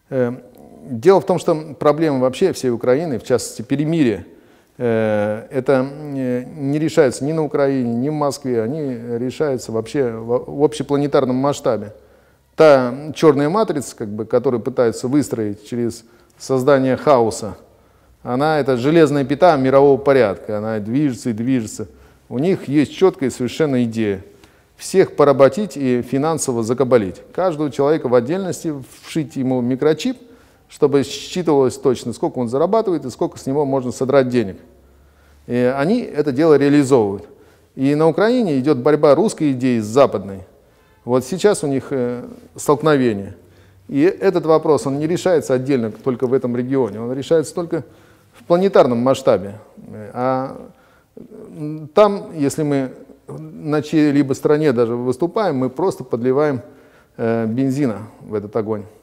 Дело в том, что проблема вообще всей Украины, в частности перемирие, это не решается ни на Украине, ни в Москве, они решаются вообще в общепланетарном масштабе. Та черная матрица, которую пытаются выстроить через создание хаоса, она это железная пята мирового порядка, она движется и движется. У них есть четкая совершенно идея. Всех поработить и финансово закабалить. Каждого человека в отдельности вшить ему микрочип, чтобы считывалось точно, сколько он зарабатывает и сколько с него можно содрать денег. И они это дело реализовывают. И на Украине идет борьба русской идеи с западной. Вот сейчас у них столкновение. И этот вопрос, он не решается отдельно только в этом регионе, он решается только в планетарном масштабе. А там, если мы на чьей-либо стране даже выступаем, мы просто подливаем бензина в этот огонь.